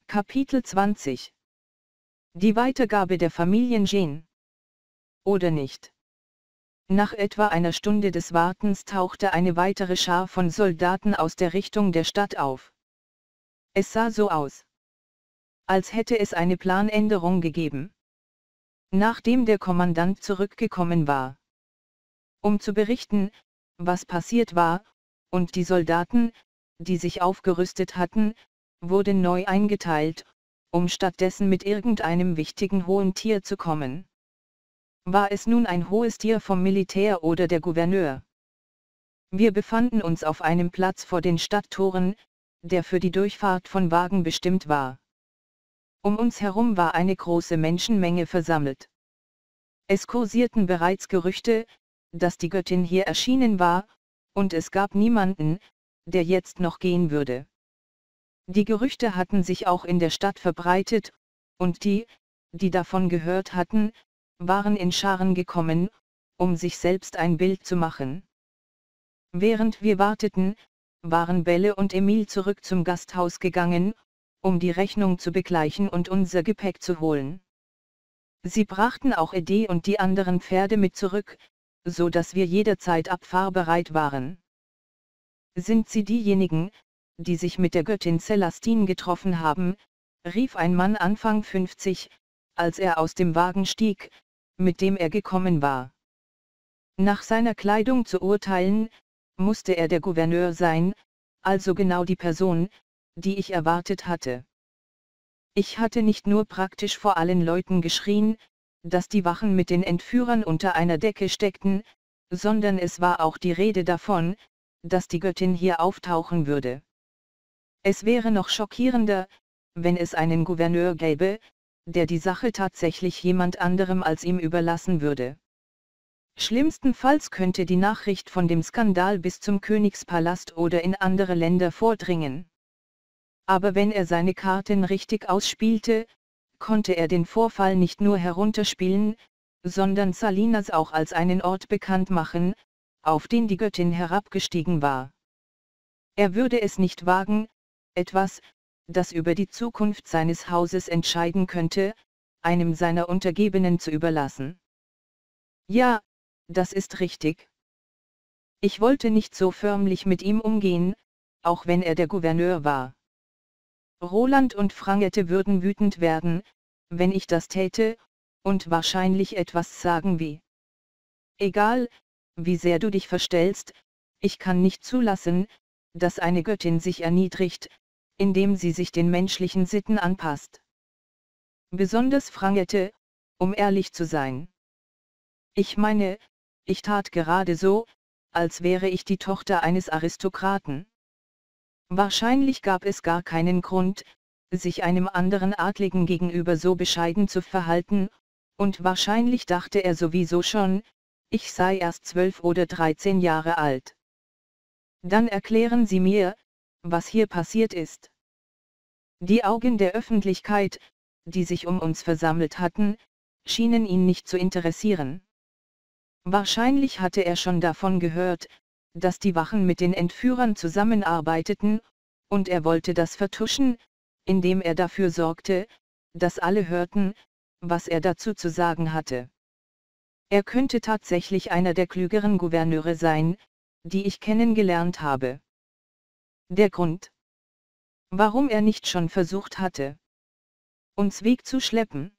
Kapitel 20 Die Weitergabe der Familien Jean. Oder nicht? Nach etwa einer Stunde des Wartens tauchte eine weitere Schar von Soldaten aus der Richtung der Stadt auf. Es sah so aus, als hätte es eine Planänderung gegeben. Nachdem der Kommandant zurückgekommen war, um zu berichten, was passiert war, und die Soldaten, die sich aufgerüstet hatten, wurden neu eingeteilt, um stattdessen mit irgendeinem wichtigen hohen Tier zu kommen. War es nun ein hohes Tier vom Militär oder der Gouverneur? Wir befanden uns auf einem Platz vor den Stadttoren, der für die Durchfahrt von Wagen bestimmt war. Um uns herum war eine große Menschenmenge versammelt. Es kursierten bereits Gerüchte, dass die Göttin hier erschienen war, und es gab niemanden, der jetzt noch gehen würde. Die Gerüchte hatten sich auch in der Stadt verbreitet, und die davon gehört hatten, waren in Scharen gekommen, um sich selbst ein Bild zu machen. Während wir warteten, waren Belle und Emil zurück zum Gasthaus gegangen, um die Rechnung zu begleichen und unser Gepäck zu holen. Sie brachten auch Ede und die anderen Pferde mit zurück, so dass wir jederzeit abfahrbereit waren. Sind Sie diejenigen, die sich mit der Göttin Celestine getroffen haben, rief ein Mann Anfang 50, als er aus dem Wagen stieg, mit dem er gekommen war. Nach seiner Kleidung zu urteilen, musste er der Gouverneur sein, also genau die Person, die ich erwartet hatte. Ich hatte nicht nur praktisch vor allen Leuten geschrien, dass die Wachen mit den Entführern unter einer Decke steckten, sondern es war auch die Rede davon, dass die Göttin hier auftauchen würde. Es wäre noch schockierender, wenn es einen Gouverneur gäbe, der die Sache tatsächlich jemand anderem als ihm überlassen würde. Schlimmstenfalls könnte die Nachricht von dem Skandal bis zum Königspalast oder in andere Länder vordringen. Aber wenn er seine Karten richtig ausspielte, konnte er den Vorfall nicht nur herunterspielen, sondern Salinas auch als einen Ort bekannt machen, auf den die Göttin herabgestiegen war. Er würde es nicht wagen, etwas, das über die Zukunft seines Hauses entscheiden könnte, einem seiner Untergebenen zu überlassen. Ja, das ist richtig. Ich wollte nicht so förmlich mit ihm umgehen, auch wenn er der Gouverneur war. Roland und Franghette würden wütend werden, wenn ich das täte, und wahrscheinlich etwas sagen wie: Egal, wie sehr du dich verstellst, ich kann nicht zulassen, dass eine Göttin sich erniedrigt, indem sie sich den menschlichen Sitten anpasst. Besonders Franghette, um ehrlich zu sein. Ich meine, ich tat gerade so, als wäre ich die Tochter eines Aristokraten. Wahrscheinlich gab es gar keinen Grund, sich einem anderen Adligen gegenüber so bescheiden zu verhalten, und wahrscheinlich dachte er sowieso schon, ich sei erst 12 oder 13 Jahre alt. Dann erklären Sie mir, was hier passiert ist. Die Augen der Öffentlichkeit, die sich um uns versammelt hatten, schienen ihn nicht zu interessieren. Wahrscheinlich hatte er schon davon gehört, dass die Wachen mit den Entführern zusammenarbeiteten, und er wollte das vertuschen, indem er dafür sorgte, dass alle hörten, was er dazu zu sagen hatte. Er könnte tatsächlich einer der klügeren Gouverneure sein, die ich kennengelernt habe. Der Grund, warum er nicht schon versucht hatte, uns wegzuschleppen,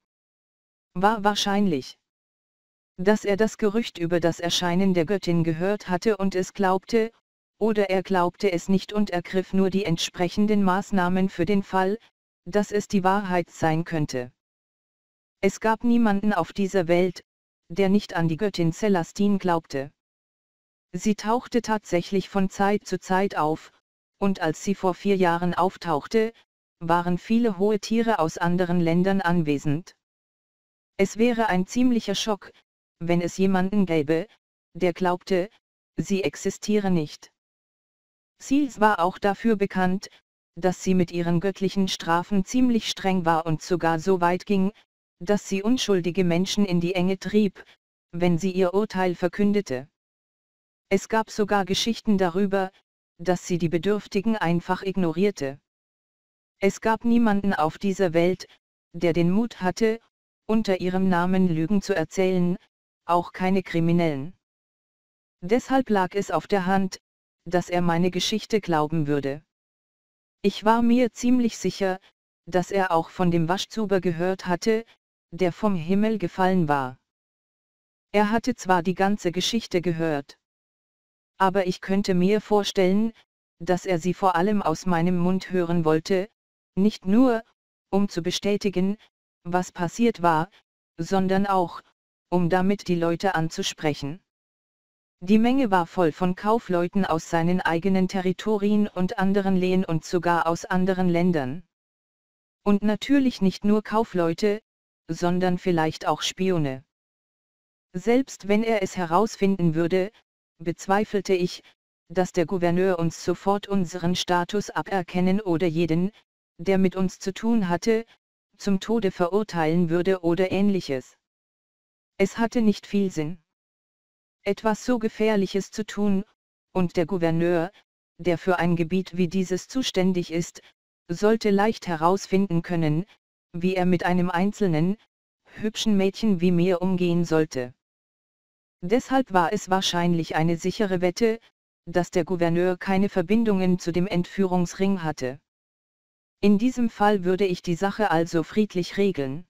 war wahrscheinlich, dass er das Gerücht über das Erscheinen der Göttin gehört hatte und es glaubte, oder er glaubte es nicht und ergriff nur die entsprechenden Maßnahmen für den Fall, dass es die Wahrheit sein könnte. Es gab niemanden auf dieser Welt, der nicht an die Göttin Celestine glaubte. Sie tauchte tatsächlich von Zeit zu Zeit auf, und als sie vor 4 Jahren auftauchte, waren viele hohe Tiere aus anderen Ländern anwesend. Es wäre ein ziemlicher Schock, wenn es jemanden gäbe, der glaubte, sie existiere nicht. Sils war auch dafür bekannt, dass sie mit ihren göttlichen Strafen ziemlich streng war und sogar so weit ging, dass sie unschuldige Menschen in die Enge trieb, wenn sie ihr Urteil verkündete. Es gab sogar Geschichten darüber, dass sie die Bedürftigen einfach ignorierte. Es gab niemanden auf dieser Welt, der den Mut hatte, unter ihrem Namen Lügen zu erzählen, auch keine Kriminellen. Deshalb lag es auf der Hand, dass er meine Geschichte glauben würde. Ich war mir ziemlich sicher, dass er auch von dem Waschzuber gehört hatte, der vom Himmel gefallen war. Er hatte zwar die ganze Geschichte gehört, aber ich könnte mir vorstellen, dass er sie vor allem aus meinem Mund hören wollte, nicht nur, um zu bestätigen, was passiert war, sondern auch, um damit die Leute anzusprechen. Die Menge war voll von Kaufleuten aus seinen eigenen Territorien und anderen Lehen und sogar aus anderen Ländern. Und natürlich nicht nur Kaufleute, sondern vielleicht auch Spione. Selbst wenn er es herausfinden würde, bezweifelte ich, dass der Gouverneur uns sofort unseren Status aberkennen oder jeden, der mit uns zu tun hatte, zum Tode verurteilen würde oder ähnliches. Es hatte nicht viel Sinn, etwas so Gefährliches zu tun, und der Gouverneur, der für ein Gebiet wie dieses zuständig ist, sollte leicht herausfinden können, wie er mit einem einzelnen, hübschen Mädchen wie mir umgehen sollte. Deshalb war es wahrscheinlich eine sichere Wette, dass der Gouverneur keine Verbindungen zu dem Entführungsring hatte. In diesem Fall würde ich die Sache also friedlich regeln.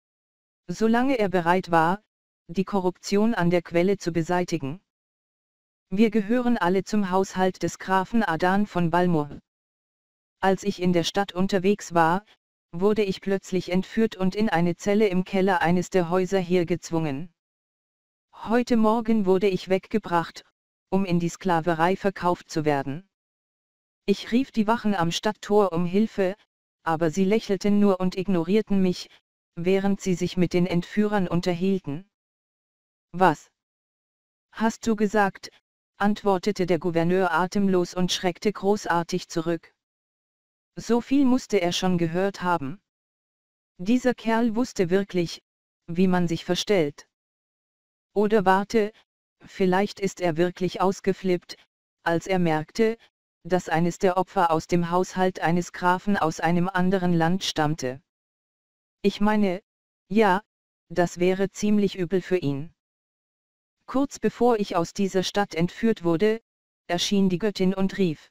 Solange er bereit war, die Korruption an der Quelle zu beseitigen. Wir gehören alle zum Haushalt des Grafen Adan von Balmor. Als ich in der Stadt unterwegs war, wurde ich plötzlich entführt und in eine Zelle im Keller eines der Häuser hier gezwungen. Heute Morgen wurde ich weggebracht, um in die Sklaverei verkauft zu werden. Ich rief die Wachen am Stadttor um Hilfe, aber sie lächelten nur und ignorierten mich, während sie sich mit den Entführern unterhielten. Was? Hast du gesagt? Antwortete der Gouverneur atemlos und schreckte großartig zurück. So viel musste er schon gehört haben. Dieser Kerl wusste wirklich, wie man sich verstellt. Oder warte, vielleicht ist er wirklich ausgeflippt, als er merkte, dass eines der Opfer aus dem Haushalt eines Grafen aus einem anderen Land stammte. Ich meine, ja, das wäre ziemlich übel für ihn. Kurz bevor ich aus dieser Stadt entführt wurde, erschien die Göttin und rief: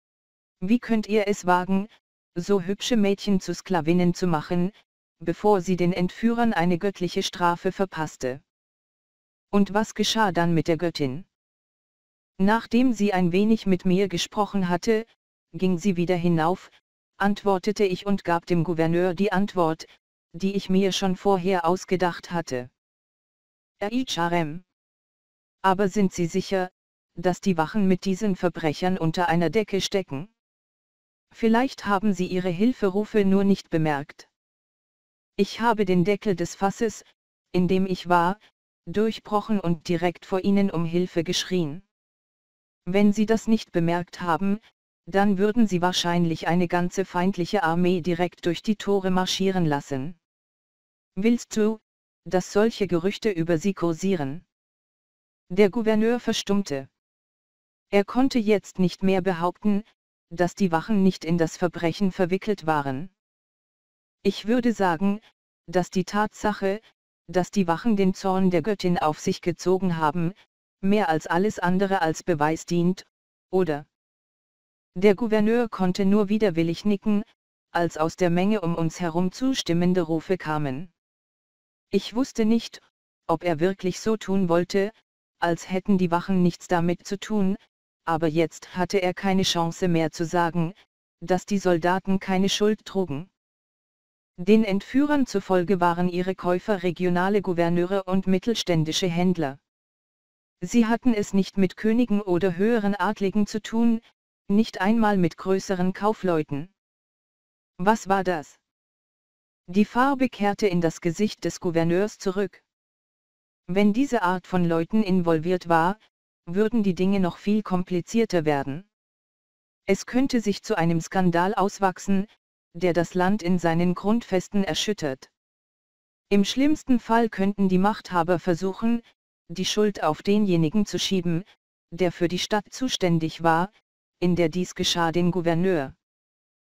Wie könnt ihr es wagen, so hübsche Mädchen zu Sklavinnen zu machen, bevor sie den Entführern eine göttliche Strafe verpasste? Und was geschah dann mit der Göttin? Nachdem sie ein wenig mit mir gesprochen hatte, ging sie wieder hinauf, antwortete ich und gab dem Gouverneur die Antwort, die ich mir schon vorher ausgedacht hatte. Charem. Aber sind Sie sicher, dass die Wachen mit diesen Verbrechern unter einer Decke stecken? Vielleicht haben sie ihre Hilferufe nur nicht bemerkt. Ich habe den Deckel des Fasses, in dem ich war, durchbrochen und direkt vor ihnen um Hilfe geschrien. Wenn sie das nicht bemerkt haben, dann würden sie wahrscheinlich eine ganze feindliche Armee direkt durch die Tore marschieren lassen. Willst du, dass solche Gerüchte über sie kursieren? Der Gouverneur verstummte. Er konnte jetzt nicht mehr behaupten, dass die Wachen nicht in das Verbrechen verwickelt waren. Ich würde sagen, dass die Tatsache, dass die Wachen den Zorn der Göttin auf sich gezogen haben, mehr als alles andere als Beweis dient, oder? Der Gouverneur konnte nur widerwillig nicken, als aus der Menge um uns herum zustimmende Rufe kamen. Ich wusste nicht, ob er wirklich so tun wollte, als hätten die Wachen nichts damit zu tun, aber jetzt hatte er keine Chance mehr zu sagen, dass die Soldaten keine Schuld trugen. Den Entführern zufolge waren ihre Käufer regionale Gouverneure und mittelständische Händler. Sie hatten es nicht mit Königen oder höheren Adligen zu tun, nicht einmal mit größeren Kaufleuten. Was war das? Die Farbe kehrte in das Gesicht des Gouverneurs zurück. Wenn diese Art von Leuten involviert war, würden die Dinge noch viel komplizierter werden. Es könnte sich zu einem Skandal auswachsen, der das Land in seinen Grundfesten erschüttert. Im schlimmsten Fall könnten die Machthaber versuchen, die Schuld auf denjenigen zu schieben, der für die Stadt zuständig war, in der dies geschah, den Gouverneur.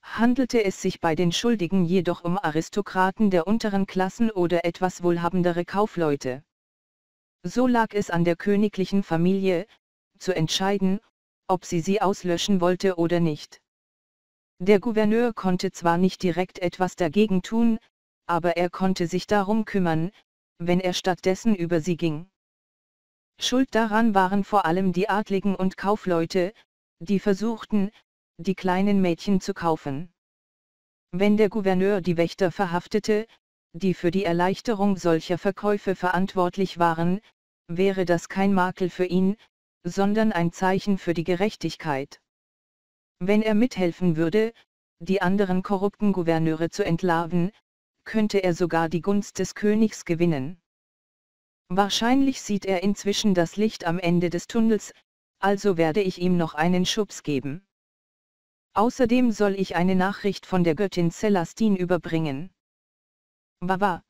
Handelte es sich bei den Schuldigen jedoch um Aristokraten der unteren Klassen oder etwas wohlhabendere Kaufleute? So lag es an der königlichen Familie, zu entscheiden, ob sie auslöschen wollte oder nicht. Der Gouverneur konnte zwar nicht direkt etwas dagegen tun, aber er konnte sich darum kümmern, wenn er stattdessen über sie ging. Schuld daran waren vor allem die Adligen und Kaufleute, die versuchten, die kleinen Mädchen zu kaufen. Wenn der Gouverneur die Wächter verhaftete, die für die Erleichterung solcher Verkäufe verantwortlich waren, wäre das kein Makel für ihn, sondern ein Zeichen für die Gerechtigkeit. Wenn er mithelfen würde, die anderen korrupten Gouverneure zu entlarven, könnte er sogar die Gunst des Königs gewinnen. Wahrscheinlich sieht er inzwischen das Licht am Ende des Tunnels, also werde ich ihm noch einen Schubs geben. Außerdem soll ich eine Nachricht von der Göttin Celestine überbringen. Wawa.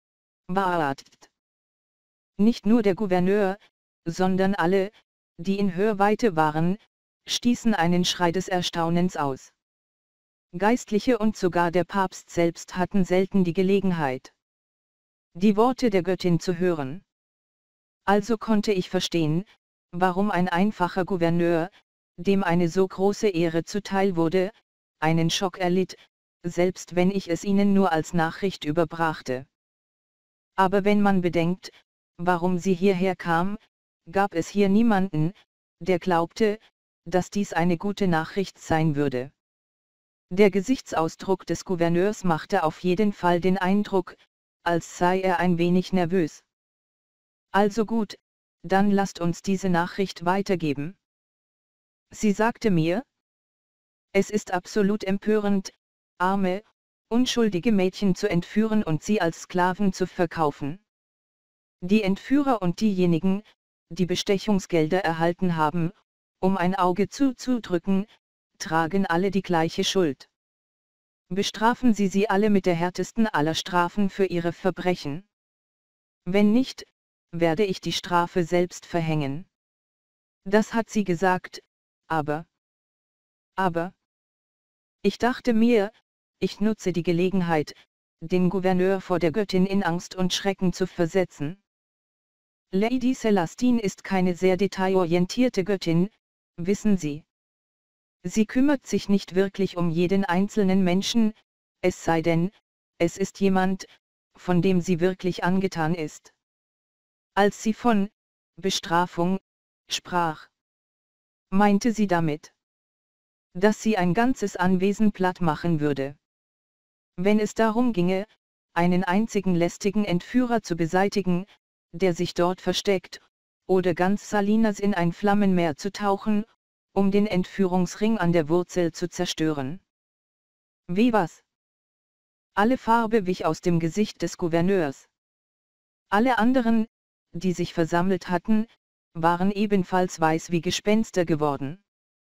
Nicht nur der Gouverneur, sondern alle, die in Hörweite waren, stießen einen Schrei des Erstaunens aus. Geistliche und sogar der Papst selbst hatten selten die Gelegenheit, die Worte der Göttin zu hören. Also konnte ich verstehen, warum ein einfacher Gouverneur, dem eine so große Ehre zuteil wurde, einen Schock erlitt, selbst wenn ich es ihnen nur als Nachricht überbrachte. Aber wenn man bedenkt, warum sie hierher kam, gab es hier niemanden, der glaubte, dass dies eine gute Nachricht sein würde. Der Gesichtsausdruck des Gouverneurs machte auf jeden Fall den Eindruck, als sei er ein wenig nervös. Also gut, dann lasst uns diese Nachricht weitergeben. Sie sagte mir: Es ist absolut empörend, arme, unschuldige Mädchen zu entführen und sie als Sklaven zu verkaufen. Die Entführer und diejenigen, die Bestechungsgelder erhalten haben, um ein Auge zuzudrücken, tragen alle die gleiche Schuld. Bestrafen Sie sie alle mit der härtesten aller Strafen für ihre Verbrechen. Wenn nicht, werde ich die Strafe selbst verhängen. Das hat sie gesagt, aber, ich dachte mir, ich nutze die Gelegenheit, den Gouverneur vor der Göttin in Angst und Schrecken zu versetzen. Lady Celestine ist keine sehr detailorientierte Göttin, wissen Sie. Sie kümmert sich nicht wirklich um jeden einzelnen Menschen, es sei denn, es ist jemand, von dem sie wirklich angetan ist. Als sie von Bestrafung sprach, meinte sie damit, dass sie ein ganzes Anwesen platt machen würde. Wenn es darum ginge, einen einzigen lästigen Entführer zu beseitigen, der sich dort versteckt, oder ganz Salinas in ein Flammenmeer zu tauchen, um den Entführungsring an der Wurzel zu zerstören. Wie was? Alle Farbe wich aus dem Gesicht des Gouverneurs. Alle anderen, die sich versammelt hatten, waren ebenfalls weiß wie Gespenster geworden.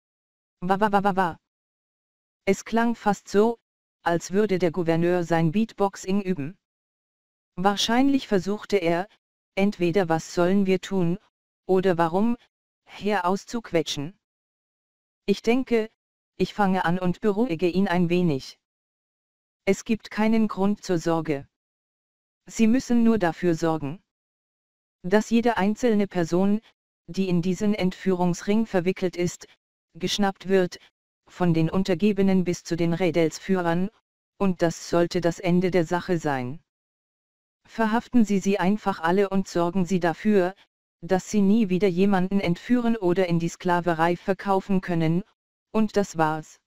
Es klang fast so, als würde der Gouverneur sein Beatboxing üben. Wahrscheinlich versuchte er, entweder was sollen wir tun, oder warum, herauszuquetschen. Ich denke, ich fange an und beruhige ihn ein wenig. Es gibt keinen Grund zur Sorge. Sie müssen nur dafür sorgen, dass jede einzelne Person, die in diesen Entführungsring verwickelt ist, geschnappt wird, von den Untergebenen bis zu den Rädelsführern, und das sollte das Ende der Sache sein. Verhaften Sie sie einfach alle und sorgen Sie dafür, dass sie nie wieder jemanden entführen oder in die Sklaverei verkaufen können, und das war's.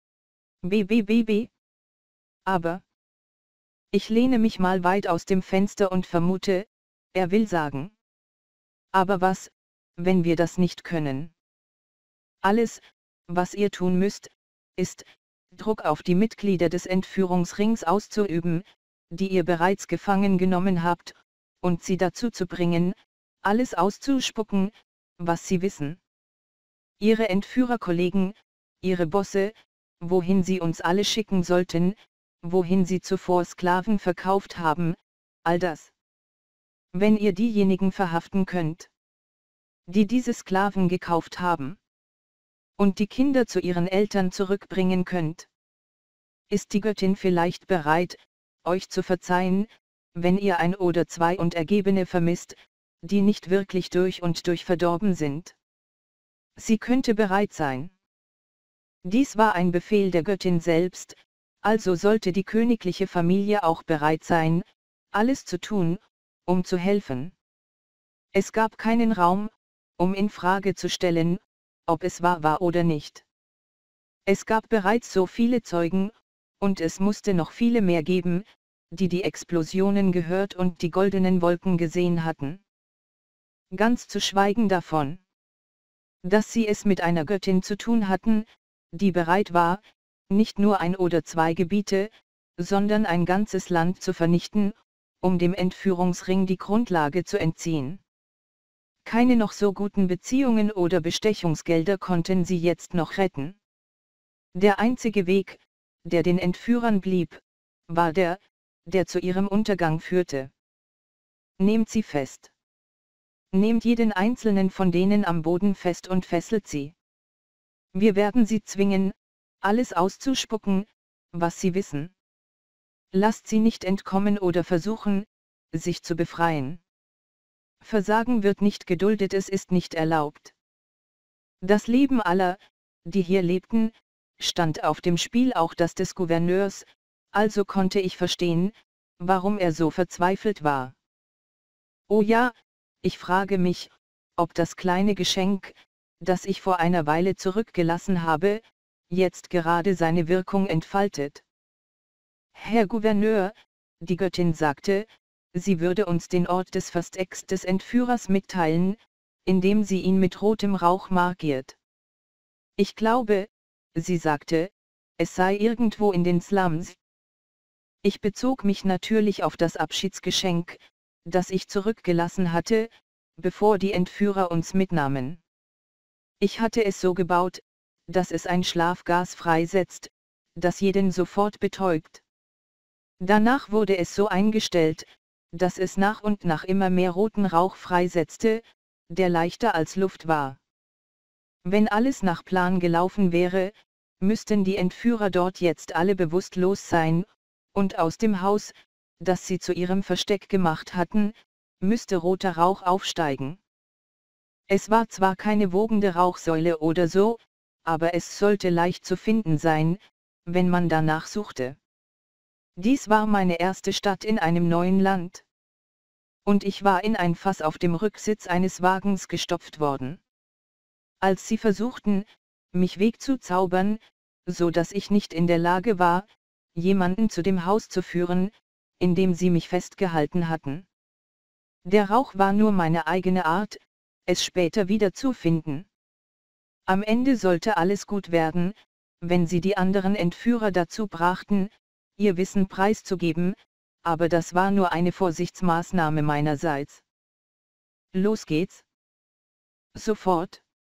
Aber ich lehne mich mal weit aus dem Fenster und vermute, er will sagen. Aber was, wenn wir das nicht können? Alles, was ihr tun müsst, ist, Druck auf die Mitglieder des Entführungsrings auszuüben, die ihr bereits gefangen genommen habt, und sie dazu zu bringen, alles auszuspucken, was sie wissen. Ihre Entführerkollegen, ihre Bosse, wohin sie uns alle schicken sollten, wohin sie zuvor Sklaven verkauft haben, all das. Wenn ihr diejenigen verhaften könnt, die diese Sklaven gekauft haben, und die Kinder zu ihren Eltern zurückbringen könnt, Ist die Göttin vielleicht bereit, euch zu verzeihen, wenn ihr ein oder zwei Untergebene vermisst, die nicht wirklich durch und durch verdorben sind? Sie könnte bereit sein. Dies war ein Befehl der Göttin selbst, also sollte die königliche Familie auch bereit sein, alles zu tun, um zu helfen. Es gab keinen Raum, um in Frage zu stellen, ob es wahr war oder nicht. Es gab bereits so viele Zeugen, und es musste noch viele mehr geben, die die Explosionen gehört und die goldenen Wolken gesehen hatten. Ganz zu schweigen davon, dass sie es mit einer Göttin zu tun hatten, die bereit war, nicht nur ein oder zwei Gebiete, sondern ein ganzes Land zu vernichten, um dem Entführungsring die Grundlage zu entziehen. Keine noch so guten Beziehungen oder Bestechungsgelder konnten sie jetzt noch retten. Der einzige Weg, der den Entführern blieb, war der, der zu ihrem Untergang führte. Nehmt sie fest. Nehmt jeden einzelnen von denen am Boden fest und fesselt sie. Wir werden sie zwingen, alles auszuspucken, was sie wissen. Lasst sie nicht entkommen oder versuchen, sich zu befreien. Versagen wird nicht geduldet, es ist nicht erlaubt. Das Leben aller, die hier lebten, stand auf dem Spiel, auch das des Gouverneurs, also konnte ich verstehen, warum er so verzweifelt war. Oh ja, ich frage mich, ob das kleine Geschenk, das ich vor einer Weile zurückgelassen habe, jetzt gerade seine Wirkung entfaltet. Herr Gouverneur, die Göttin sagte, sie würde uns den Ort des Verstecks des Entführers mitteilen, indem sie ihn mit rotem Rauch markiert. Ich glaube, sie sagte, es sei irgendwo in den Slums. Ich bezog mich natürlich auf das Abschiedsgeschenk, das ich zurückgelassen hatte, bevor die Entführer uns mitnahmen. Ich hatte es so gebaut, dass es ein Schlafgas freisetzt, das jeden sofort betäubt. Danach wurde es so eingestellt, dass es nach und nach immer mehr roten Rauch freisetzte, der leichter als Luft war. Wenn alles nach Plan gelaufen wäre, müssten die Entführer dort jetzt alle bewusstlos sein, und aus dem Haus, das sie zu ihrem Versteck gemacht hatten, müsste roter Rauch aufsteigen. Es war zwar keine wogende Rauchsäule oder so, aber es sollte leicht zu finden sein, wenn man danach suchte. Dies war meine erste Stadt in einem neuen Land. Und ich war in ein Fass auf dem Rücksitz eines Wagens gestopft worden. Als sie versuchten, mich wegzuzaubern, so dass ich nicht in der Lage war, jemanden zu dem Haus zu führen, in dem sie mich festgehalten hatten. Der Rauch war nur meine eigene Art, es später wieder zu finden. Am Ende sollte alles gut werden, wenn sie die anderen Entführer dazu brachten, ihr Wissen preiszugeben, aber das war nur eine Vorsichtsmaßnahme meinerseits. Los geht's. Sofort.